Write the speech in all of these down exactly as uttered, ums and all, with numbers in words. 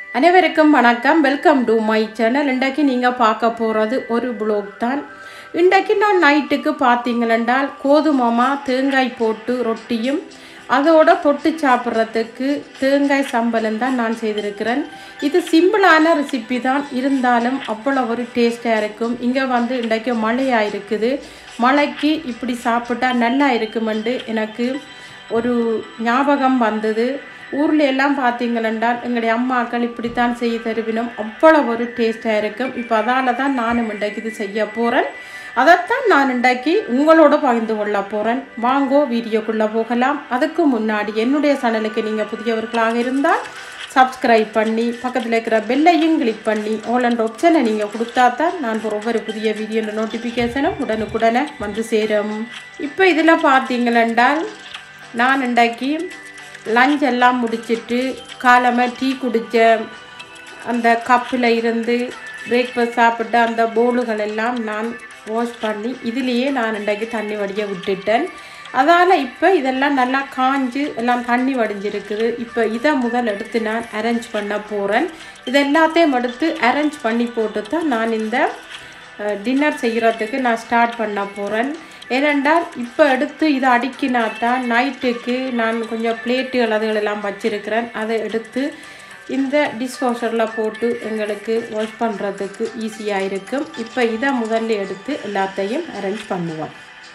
அனைவருக்கும் வணக்கம். Welcome to my channel. இன்றைக்கு நீங்கள் பார்க்க போகிறது ஒரு ப்ளாக் தான். இன்றைக்கு நான் நைட்டுக்கு பார்த்தீங்களென்றால் கோதுமாமா தேங்காய் போட்டு ரொட்டியும் அதோட தொட்டு சாப்பிட்றதுக்கு தேங்காய் சம்பளம் தான் நான் செய்திருக்கிறேன். இது சிம்பிளான ரெசிபி தான், இருந்தாலும் அவ்வளோ ஒரு டேஸ்ட்டாக இருக்கும். இங்கே வந்து இன்றைக்கு மழையாக இருக்குது. மழைக்கு இப்படி சாப்பிட்டா நல்லா இருக்குமென்று எனக்கு ஒரு ஞாபகம் வந்தது. ஊரில் எல்லாம் பார்த்தீங்களென்றால் எங்களுடைய அம்மாக்கள் இப்படித்தான் செய்ய தருவினோம், அவ்வளோ ஒரு டேஸ்ட்டாக இருக்கும். இப்போ அதால் தான் நானும் இன்றைக்கு இது செய்ய போகிறேன். அதைத்தான் நான் இன்றைக்கு உங்களோட பகிர்ந்து கொள்ள போகிறேன். வாங்கோ வீடியோக்குள்ளே போகலாம். அதுக்கு முன்னாடி என்னுடைய சேனலுக்கு நீங்கள் புதியவர்களாக இருந்தால் சப்ஸ்கிரைப் பண்ணி பக்கத்தில் இருக்கிற பெல்லையும் கிளிக் பண்ணி ஆல் அண்ட் ஆப்ஷனை நீங்கள் கொடுத்தா தான் நான் ஒவ்வொரு புதிய வீடியோ நோட்டிஃபிகேஷனும் உடனுக்குடனே வந்து சேரும். இப்போ இதில் பார்த்தீங்களென்றால் நான் இன்றைக்கு லஞ்ச் எல்லாம் முடிச்சுட்டு காலமாக டீ குடித்த அந்த கப்பில் இருந்து பிரேக்ஃபாஸ்ட் சாப்பிட்ட அந்த போலுகள் எல்லாம் நான் வாஷ் பண்ணி இதிலேயே நான் இன்றைக்கு தண்ணி வடிய விட்டுட்டேன். அதால் இப்போ இதெல்லாம் நல்லா காஞ்சு எல்லாம் தண்ணி வடிஞ்சிருக்குது. இப்போ இதை முதல் எடுத்து நான் அரேஞ்ச் பண்ண போகிறேன். இது எல்லாத்தையும் எடுத்து அரேஞ்ச் பண்ணி போட்டு தான் நான் இந்த டின்னர் செய்கிறதுக்கு நான் ஸ்டார்ட் பண்ண போகிறேன். ஏனென்றால் இப்போ எடுத்து இதை அடிக்கினா தான் நைட்டுக்கு நான் கொஞ்சம் பிளேட்டுகள் அதுகளெல்லாம் வச்சுருக்கிறேன். அதை எடுத்து இந்த டிஷ்வாஷரில் போட்டு எங்களுக்கு வாஷ் பண்ணுறதுக்கு ஈஸியாக இருக்கும். இப்போ இதை முதல்ல எடுத்து எல்லாத்தையும் அரேஞ்ச் பண்ணுவோம்.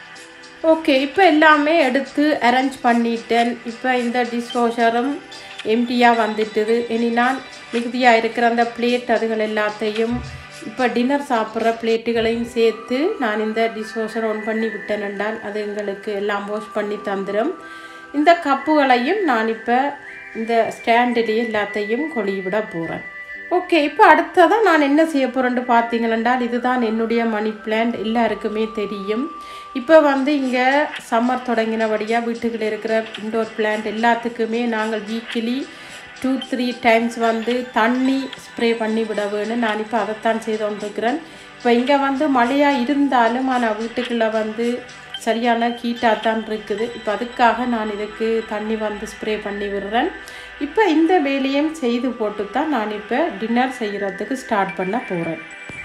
ஓகே, இப்போ எல்லாமே எடுத்து அரேஞ்ச் பண்ணிட்டேன். இப்போ இந்த டிஷ்வாஷரும் எம்டியாக வந்துட்டுது. இனி நான் மிகுதியாக இருக்கிற அந்த பிளேட் அதுகள் எல்லாத்தையும் இப்போ டின்னர் சாப்பிட்ற பிளேட்டுகளையும் சேர்த்து நான் இந்த டிஷ்வாஷர் ஆன் பண்ணி விட்டேன் என்றால் அது எங்களுக்கு எல்லாம் வாஷ் பண்ணி தந்துடும். இந்த கப்புகளையும் நான் இப்போ இந்த ஸ்டாண்டிலேயே எல்லாத்தையும் கொழி விட போகிறேன். ஓகே, இப்போ அடுத்ததான் நான் என்ன செய்ய போகிறேன்னு பார்த்தீங்களென்றால் இதுதான் என்னுடைய மணி பிளான்ட், எல்லாருக்குமே தெரியும். இப்போ வந்து இங்கே சம்மர் தொடங்கினபடியாக வீட்டுக்குள்ளே இருக்கிற இன்டோர் பிளான்ட் எல்லாத்துக்குமே நாங்கள் வீக்லி டூ த்ரீ டைம்ஸ் வந்து தண்ணி ஸ்ப்ரே பண்ணி விட வேணும். நான் இப்போ அதைத்தான் செய்து கொண்டிருக்கிறேன். இப்போ இங்கே வந்து மழையாக இருந்தாலும் ஆனால் வீட்டுக்குள்ளே வந்து சரியான ஹீட்டாக தான் இருக்குது. இப்போ அதுக்காக நான் இதுக்கு தண்ணி வந்து ஸ்ப்ரே பண்ணி விடுறேன். இப்போ இந்த வேலையும் செய்து போட்டு தான் நான் இப்போ டின்னர் செய்கிறதுக்கு ஸ்டார்ட் பண்ண போகிறேன்.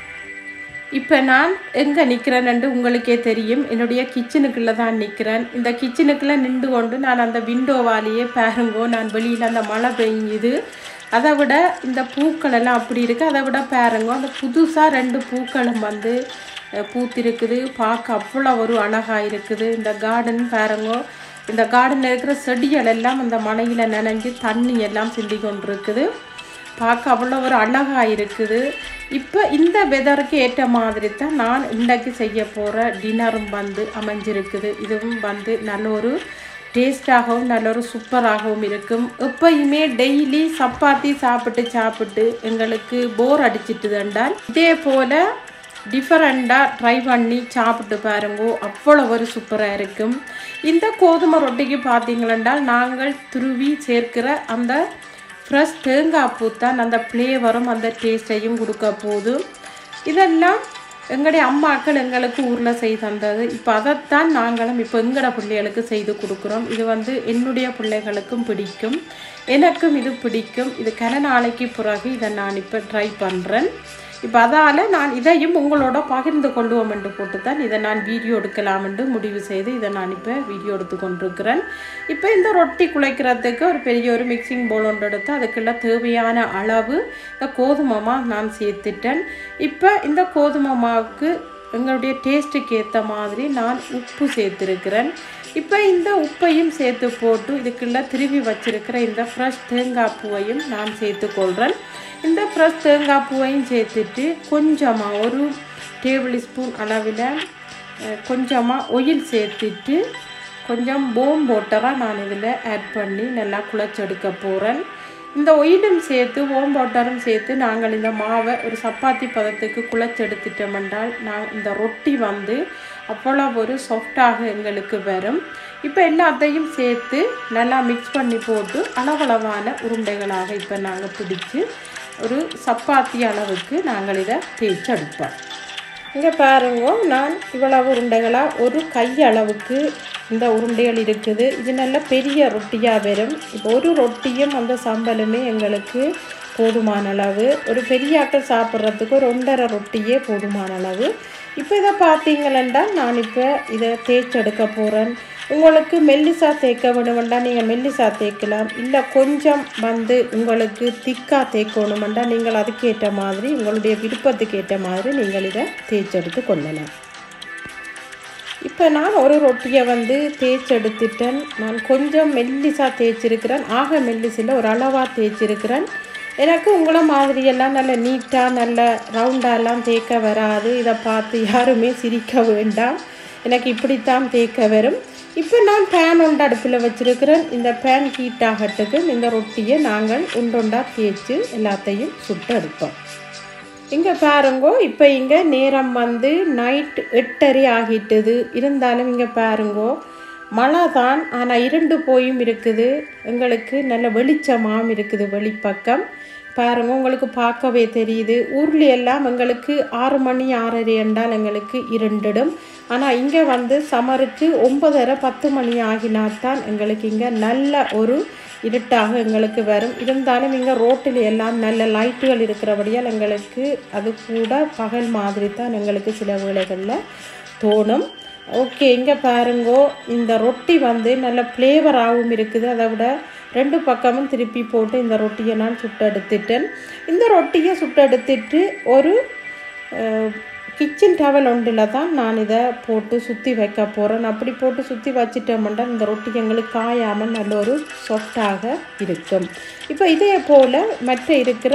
இப்போ நான் எங்கே நிற்கிறேன்னு உங்களுக்கே தெரியும், என்னுடைய கிச்சனுக்குள்ளே தான் நிற்கிறேன். இந்த கிச்சனுக்குள்ளே நின்று கொண்டு நான் அந்த விண்டோவாலேயே பாருங்கோ, நான் வெளியில் அந்த மழை பெய்யுது. அதை விட இந்த பூக்கள் எல்லாம் அப்படி இருக்குது. அதை விட பாருங்கோ, அந்த புதுசாக ரெண்டு பூக்களும் வந்து பூத்திருக்குது. பார்க்க அவ்வளோ ஒரு அழகாக இருக்குது. இந்த கார்டன் பாருங்கோ, இந்த கார்டனில் இருக்கிற செடிகள் எல்லாம் அந்த மழையில் நனைஞ்சு தண்ணி எல்லாம் சிந்தி கொண்டு இருக்குது. பார்க்க அவ்வளோ ஒரு அழகாக இருக்குது. இப்போ இந்த வெதருக்கு ஏற்ற மாதிரி தான் நான் இன்றைக்கு செய்ய போகிற டின்னரும் வந்து அமைஞ்சிருக்குது. இதுவும் வந்து நல்ல ஒரு டேஸ்டாகவும் நல்ல ஒரு சூப்பராகவும் இருக்கும். எப்பயுமே டெய்லி சப்பாத்தி சாப்பிட்டு சாப்பிட்டு எங்களுக்கு போர் அடிச்சிட்டு தண்டால் இதே போல் டிஃப்ரெண்ட்டாக ட்ரை பண்ணி சாப்பிட்டு பாருங்கோ, அவ்வளோ ஒரு சூப்பராக இருக்கும். இந்த கோதுமை ரொட்டிக்கு பார்த்தீங்களென்றால் நாங்கள் துருவி சேர்க்கிற அந்த ஃப்ரெஷ் தேங்காய் பூ தான் அந்த ஃப்ளேவரும் அந்த டேஸ்ட்டையும் கொடுக்க போகுது. இதெல்லாம் எங்களுடைய அம்மாக்கள் எங்களுக்கு ஊரில் செய்து தந்தது. இப்போ அதைத்தான் நாங்களும் இப்போ எங்களோட பிள்ளைகளுக்கு செய்து கொடுக்குறோம். இது வந்து என்னுடைய பிள்ளைகளுக்கும் பிடிக்கும், எனக்கும் இது பிடிக்கும். இது கன நாளைக்கு பிறகு இதை நான் இப்போ ட்ரை பண்ணுறேன். இப்போ அதால் நான் இதையும் உங்களோட பகிர்ந்து கொள்வோம் என்று போட்டு தான் இதை நான் வீடியோ எடுக்கலாம் என்று முடிவு செய்து இதை நான் இப்போ வீடியோ எடுத்து கொண்டிருக்கிறேன். இப்போ இந்த ரொட்டி குழைக்கிறதுக்கு ஒரு பெரிய ஒரு மிக்சிங் பவுல் ஒன்று எடுத்து அதுக்குள்ள தேவையான அளவு இந்த கோதுமை நான் சேர்த்துட்டேன். இப்போ இந்த கோதுமை மாவுக்கு எங்களுடைய டேஸ்ட்டுக்கு ஏற்ற மாதிரி நான் உப்பு சேர்த்துருக்கிறேன். இப்போ இந்த உப்பையும் சேர்த்து போட்டு இதுக்குள்ள திருவி வச்சிருக்கிற இந்த ஃப்ரெஷ் தேங்காய் பூவையும் நான் சேர்த்துக்கொள்கிறேன். இந்த ஃப்ரெஷ் தேங்காய் பூவையும் சேர்த்துட்டு கொஞ்சமாக ஒரு டேபிள் ஸ்பூன் அளவில் கொஞ்சமாக ஆயில் சேர்த்துட்டு கொஞ்சம் போம் வாட்டராக நான் இதில் ஆட் பண்ணி நல்லா குழைச்செடுக்க போகிறேன். இந்த ஆயிலும் சேர்த்து ஓம் வாட்டரும் சேர்த்து நாங்கள் இந்த மாவை ஒரு சப்பாத்தி பதத்துக்கு குழைச்செடுத்துட்டோம் என்றால் நான் இந்த ரொட்டி வந்து அவ்வளோ ஒரு சாஃப்டாக எங்களுக்கு வரும். இப்போ எல்லாத்தையும் சேர்த்து நல்லா மிக்ஸ் பண்ணி போட்டு அளவளவான உருண்டைகளாக இப்போ நாங்கள் பிடிச்சி ஒரு சப்பாத்தி அளவுக்கு நாங்கள் இதை தேய்ச்சி எடுப்போம். இங்கே பாருங்க, நான் இவ்வளவு உருண்டைகளாக ஒரு கை அளவுக்கு இந்த உருண்டைகள் இருக்குது. இது நல்ல பெரிய ரொட்டியாக வரும். இப்போ ஒரு ரொட்டியும் அந்த சம்பலுமே எங்களுக்கு போதுமான அளவு. ஒரு பெரிய ஆட்கள் சாப்பிட்றதுக்கு ஒரு ஒன்றரை ரொட்டியே போதுமான அளவு. இப்போ இதை பார்த்தீங்களா, நான் இப்போ இதை தேய்ச்செடுக்க போகிறேன். உங்களுக்கு மெல்லிசா தேய்க்க வேணுமெண்டா நீங்கள் மெல்லிசா தேய்க்கலாம். இல்லை கொஞ்சம் வந்து உங்களுக்கு திக்காக தேய்க்கணுமெண்டா நீங்கள் அதுக்கேற்ற மாதிரி உங்களுடைய விருப்பத்துக்கு ஏற்ற மாதிரி நீங்கள் இதை தேய்ச்செடுத்து கொள்ளலாம். இப்போ நான் ஒரு ரொட்டியை வந்து தேய்ச்செடுத்துட்டேன். நான் கொஞ்சம் மெல்லிசா தேய்ச்சிருக்கிறேன். ஆக மெல்லிசில் ஒரு அளவாக தேய்ச்சிருக்கிறேன். எனக்கு உங்களை மாதிரியெல்லாம் நல்ல நீட்டாக நல்ல ரவுண்டாலாம் தேய்க்க வராது. இதை பார்த்து யாருமே சிரிக்க வேண்டாம். எனக்கு இப்படித்தான் தேய்க்க வரும். இப்போ நான் பேன் ஒன்று அடுப்பில் வச்சுருக்கிறேன். இந்த பேன் ஹீட் ஆகட்டுக்கு இந்த ரொட்டியை நாங்கள் உண்டொண்டா தேய்ச்சி எல்லாத்தையும் சுட்டு எடுப்போம். இங்கே பாருங்கோ, இப்போ இங்கே நேரம் வந்து நைட் எட்டரை ஆகிட்டுது. இருந்தாலும் இங்கே பாருங்கோ, மழை தான், ஆனால் இருண்டு போயும் இருக்குது. எங்களுக்கு நல்ல வெளிச்சமாகவும் இருக்குது வெளிப்பக்கம். பாருங்க, உங்களுக்கு பார்க்கவே தெரியுது. ஊர்ல எல்லாம் எங்களுக்கு ஆறு மணி ஆறரை என்றால் எங்களுக்கு இருண்டிடும். ஆனால் இங்கே வந்து சமருக்கு ஒன்பதரை பத்து மணி ஆகினால்தான் எங்களுக்கு இங்கே நல்ல ஒரு இருட்டாக எங்களுக்கு வரும். இருந்தாலும் இங்கே ரோட்டில் எல்லாம் நல்ல லைட்டுகள் இருக்கிறபடியால் எங்களுக்கு அது கூட பகல் மாதிரி தான் எங்களுக்கு சில வேளைகளில் தோணும். ஓகே, இங்கே பாருங்கோ, இந்த ரொட்டி வந்து நல்ல ஃப்ளேவராகவும் இருக்குது. அதை விட ரெண்டு பக்கமும் திருப்பி போட்டு இந்த ரொட்டியை நான் சுட்டெடுத்துட்டேன். இந்த ரொட்டியை சுட்டெடுத்துட்டு ஒரு கிச்சன் டவல் ஒன்றில் தான் நான் இதை போட்டு சுற்றி வைக்க போகிறேன். அப்படி போட்டு சுற்றி வச்சிட்டோம்னா இந்த ரொட்டி எங்களுக்கு காயாமல் நல்ல ஒரு சாஃப்டாக இருக்கும். இப்போ இதே போல் மற்ற இருக்கிற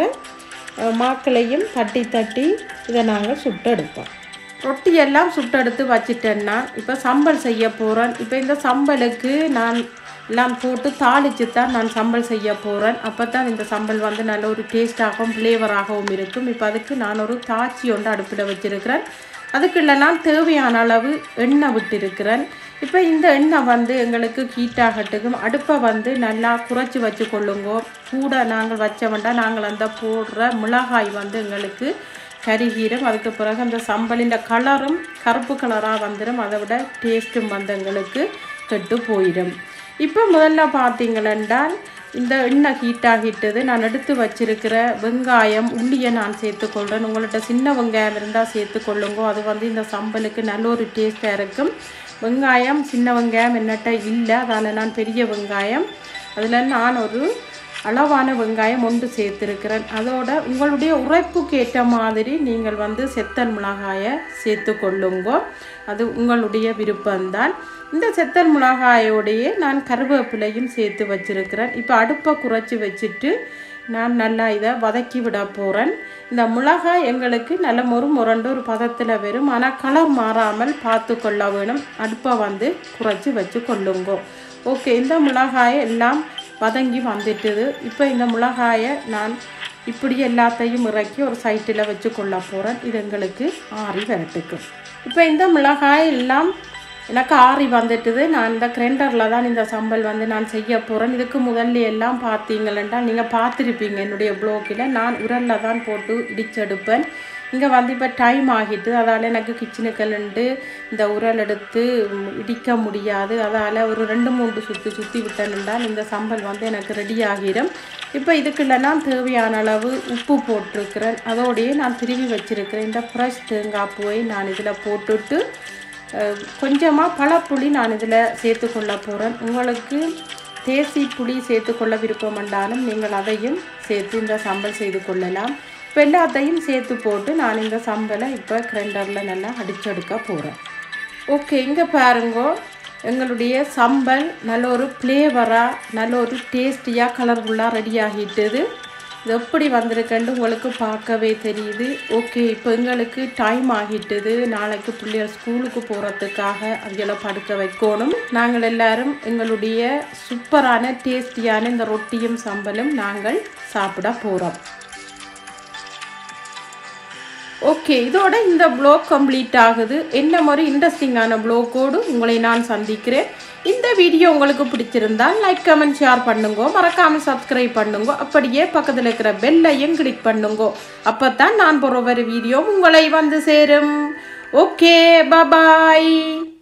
மாக்களையும் தட்டி தட்டி இதை நாங்கள் சுட்டெடுப்போம். ரொட்டியெல்லாம் சுட்டெடுத்து வச்சிட்டேன்னா இப்போ சம்பல் செய்ய போகிறேன். இப்போ இந்த சம்பலுக்கு நான் எல்லாம் போட்டு தாளித்து தான் நான் சம்பல் செய்ய போகிறேன். அப்போ தான் இந்த சம்பல் வந்து நல்ல ஒரு டேஸ்டாகவும் ஃப்ளேவராகவும் இருக்கும். இப்போ அதுக்கு நான் ஒரு தாச்சி ஒன்று அடுப்பில் வச்சுருக்கிறேன். அதுக்குள்ள நான் தேவையான அளவு எண்ணெய் விட்டுருக்கிறேன். இப்போ இந்த எண்ணெய் வந்து எங்களுக்கு ஹீட்டாகட்டுக்கும். அடுப்பை வந்து நல்லா குறைச்சி வச்சு கொள்ளுங்கோ. கூட நாங்கள் வச்ச வேண்டாம், நாங்கள் அந்த போடுற மிளகாய் வந்து எங்களுக்கு கருகீரும். அதுக்கு பிறகு அந்த சம்பலின் கலரும் கருப்பு கலராக வந்துடும். அதை விட டேஸ்ட்டும் வந்து எங்களுக்கு கெட்டு போயிடும். இப்போ முதல்ல பார்த்தீங்களென்றால் இந்த எண்ணெய் ஹீட்டாகிட்டது. நான் எடுத்து வச்சிருக்கிற வெங்காயம் உள்ளியை நான் சேர்த்துக்கொள்கிறேன். உங்கள்கிட்ட சின்ன வெங்காயம் இருந்தால் சேர்த்துக்கொள்ளுங்கோ. அது வந்து இந்த சம்பலுக்கு நல்ல ஒரு டேஸ்ட்டாக இருக்கும். வெங்காயம் சின்ன வெங்காயம் என்னட்ட இல்லை, அதால் நான் பெரிய வெங்காயம் அதில் நான் ஒரு அளவான வெங்காயம் ஒன்று சேர்த்துருக்கிறேன். அதோட உங்களுடைய உரைப்புக்கு ஏற்ற மாதிரி நீங்கள் வந்து செத்தல் மிளகாயை சேர்த்து கொள்ளுங்கோ. அது உங்களுடைய விருப்பம்தான். இந்த செத்தல் மிளகாயோடையே நான் கருவேப்பிலையும் சேர்த்து வச்சிருக்கிறேன். இப்போ அடுப்பை குறைச்சி வச்சுட்டு நான் நல்லா இதை வதக்கி விட போகிறேன். இந்த மிளகாய் எங்களுக்கு நல்ல மொறு முரண்டு ஒரு பதத்தில் வரும். ஆனால் கலர் மாறாமல் பார்த்து கொள்ள வேணும். அடுப்பை வந்து குறைச்சி வச்சு கொள்ளுங்கோ. ஓகே, இந்த மிளகாயை எல்லாம் வதங்கி வந்துட்டுது. இப்போ இந்த மிளகாயை நான் இப்படி எல்லாத்தையும் இறக்கி ஒரு சைட்டில் வச்சு கொள்ள போகிறேன். இது எங்களுக்கு ஆறி வரட்டுக்கு. இப்போ இந்த மிளகாய் எல்லாம் எனக்கு ஆறி வந்துட்டுது. நான் இந்த கிரைண்டரில் தான் இந்த சம்பல் வந்து நான் செய்ய போகிறேன். இதுக்கு முதல்ல எல்லாம் பார்த்தீங்களா, நீங்கள் பார்த்துருப்பீங்க என்னுடைய ப்ளோக்கில். நான் உரலில் தான் போட்டு இடிச்செடுப்பேன். இங்கே வந்து இப்போ டைம் ஆகிட்டு, அதால் எனக்கு கிச்சனுக்கல்ண்டு இந்த உரல் எடுத்து இடிக்க முடியாது. அதால் ஒரு ரெண்டு மூன்று சுற்றி சுற்றி விட்டேன்னால் இந்த சம்பல் வந்து எனக்கு ரெடி ஆகிடும். இப்போ இதுக்குள்ள நான் தேவையான அளவு உப்பு போட்டிருக்கிறேன். அதோடையே நான் திருவி வச்சுருக்கிறேன் இந்த ஃப்ரெஷ் தேங்காய் பூவை நான் இதில் போட்டுட்டு கொஞ்சமாக பழப்புளி நான் இதில் சேர்த்துக்கொள்ள போகிறேன். உங்களுக்கு தேசி புளி சேர்த்துக்கொள்ள விருப்பம் என்றாலும் நீங்கள் அதையும் சேர்த்து இந்த சம்பல் செய்து கொள்ளலாம். இப்போ எல்லாத்தையும் சேர்த்து போட்டு நான் இந்த சம்பலை இப்போ கிரைண்டரில் நல்லா அடிச்செடுக்க போகிறேன். ஓகே, இங்கே பாருங்கோ, எங்களுடைய சம்பல் நல்ல ஒரு ஃப்ளேவராக நல்ல ஒரு டேஸ்டியாக கலர்ஃபுல்லாக ரெடி ஆகிட்டுது. இது எப்படி வந்திருக்குன்னு உங்களுக்கு பார்க்கவே தெரியுது. ஓகே, இப்போ எங்களுக்கு டைம் ஆகிட்டுது. நாளைக்கு பிள்ளைகள் ஸ்கூலுக்கு போகிறதுக்காக அவைகளை படுக்க வைக்கணும். நாங்கள் எல்லாரும் எங்களுடைய சூப்பரான டேஸ்டியான இந்த ரொட்டியும் சம்பலும் நாங்கள் சாப்பிட போகிறோம். ஓகே, இதோட இந்த ப்ளாக் கம்ப்ளீட் ஆகுது. என்ன மாதிரி இன்ட்ரெஸ்டிங்கான ப்ளாக்கோடு உங்களை நான் சந்திக்கிறேன். இந்த வீடியோ உங்களுக்கு பிடிச்சிருந்தால் லைக் கமெண்ட் ஷேர் பண்ணுங்க, மறக்காமல் சப்ஸ்கிரைப் பண்ணுங்க. அப்படியே பக்கத்தில் இருக்கிற பெல்லையும் கிளிக் பண்ணுங்க. அப்போ தான் நான் போகிற ஒரு வீடியோ உங்களை வந்து சேரும். ஓகே, பாய்.